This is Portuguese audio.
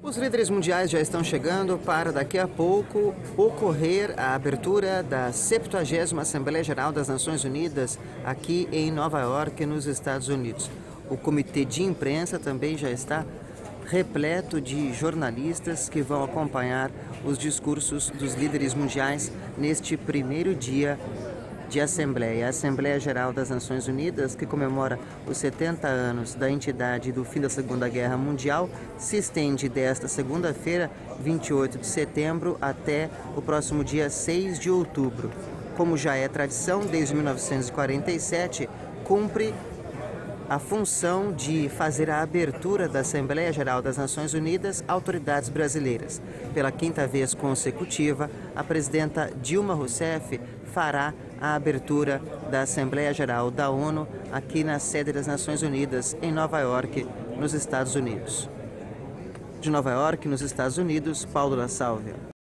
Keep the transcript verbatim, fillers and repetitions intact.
Os líderes mundiais já estão chegando para daqui a pouco ocorrer a abertura da septuagésima Assembleia Geral das Nações Unidas aqui em Nova York, nos Estados Unidos. O comitê de imprensa também já está repleto de jornalistas que vão acompanhar os discursos dos líderes mundiais neste primeiro dia de Assembleia. A Assembleia Geral das Nações Unidas, que comemora os setenta anos da entidade do fim da Segunda Guerra Mundial, se estende desta segunda-feira, vinte e oito de setembro, até o próximo dia seis de outubro. Como já é tradição, desde mil novecentos e quarenta e sete, cumpre a função de fazer a abertura da Assembleia Geral das Nações Unidas autoridades brasileiras. Pela quinta vez consecutiva, a presidenta Dilma Rousseff fará a abertura da Assembleia Geral da ONU aqui na sede das Nações Unidas, em Nova York, nos Estados Unidos. De Nova York, nos Estados Unidos, Paulo La Sálvia.